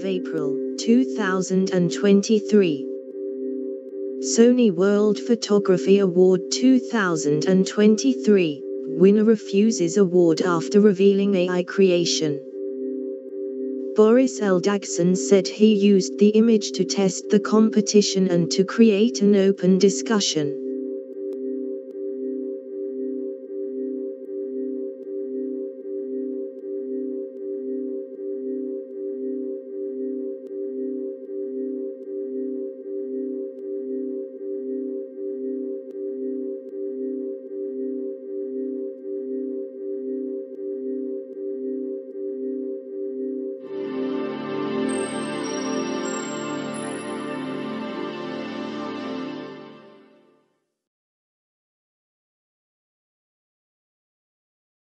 April, 2023. Sony World Photography Award 2023. Winner refuses award after revealing AI creation. Boris Eldagsen said he used the image to test the competition and to create an open discussion.